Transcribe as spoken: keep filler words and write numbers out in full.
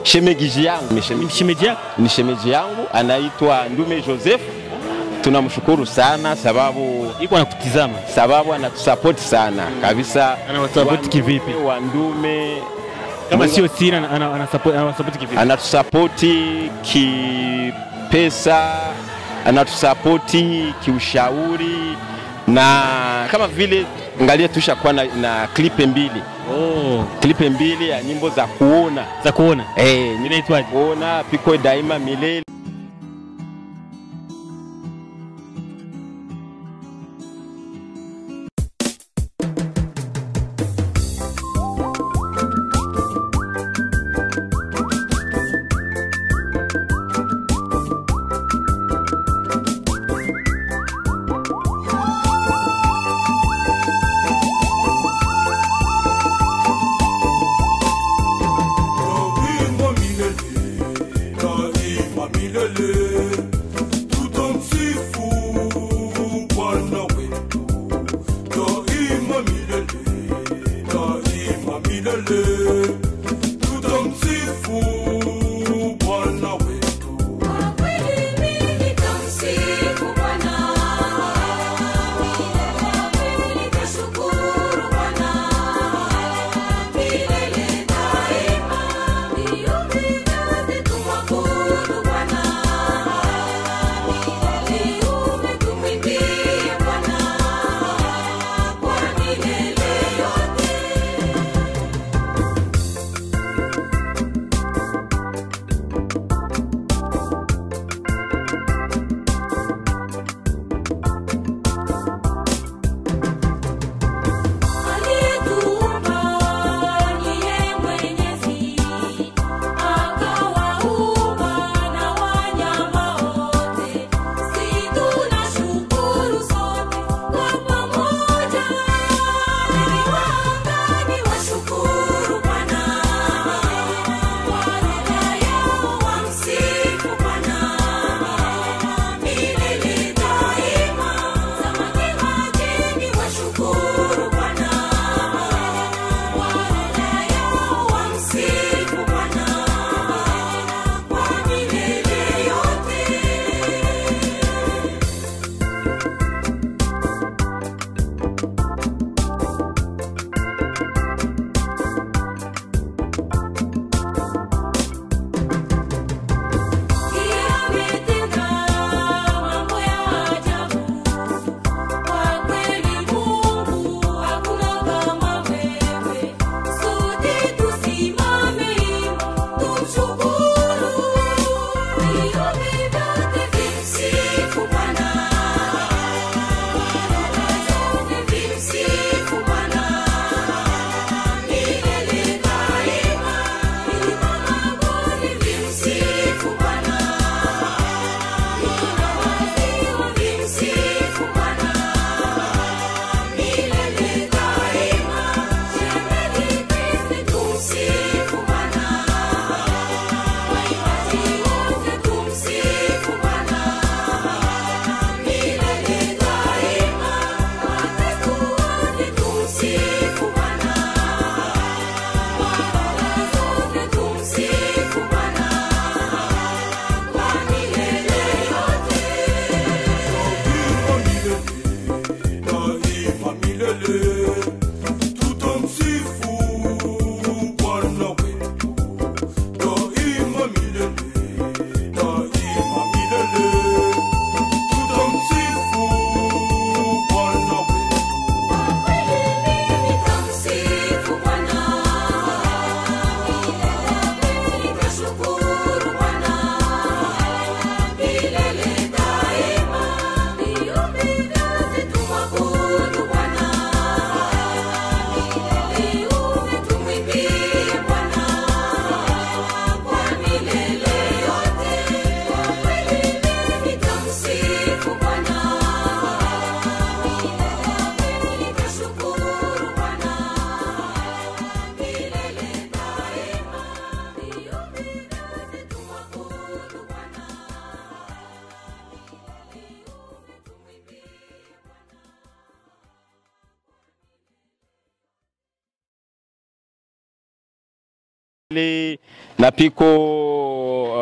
shemeji yangu, ni shemeji yako? Ni shemeji yangu, anaitwa Ndume Joseph. Tunamshukuru sana sababu yuko anakutizama, sababu anatusupport sana kabisa. Anawasupport kivipi? Wa Ndume kama sio sina, anasupport anasupport kivipi? Anatusupport kipesa, anatusupport kiushauri, na kama vile angalia tushakuwa na, na klipe mbili. Oh, klipe mbili ya nyimbo za kuona za kuona. Eh, inaitwaje? Kuona piko daima milele. Mami na piko